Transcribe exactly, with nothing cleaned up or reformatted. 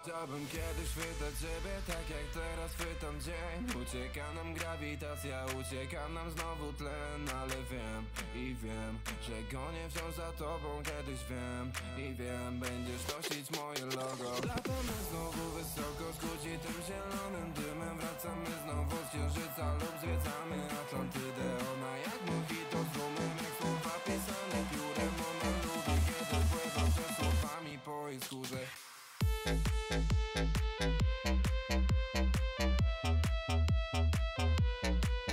Chciałbym kiedyś chwytać ciebie tak jak teraz chwytam dzień. Ucieka nam grawitacja, ucieka nam znowu tlen. Ale wiem i wiem, że gonię wciąż za tobą. Kiedyś wiem i wiem, będziesz nosić moje logo. Latamy znowu wysoko, skróci tym zielonym dymem. Wracamy znowu z księżyca lub zwiedzamy Atlantydę. Ona jak mojito z rumem, jak słowa pisane piórem. Ona lubi, kiedy pływa przed słowami po jej skórze.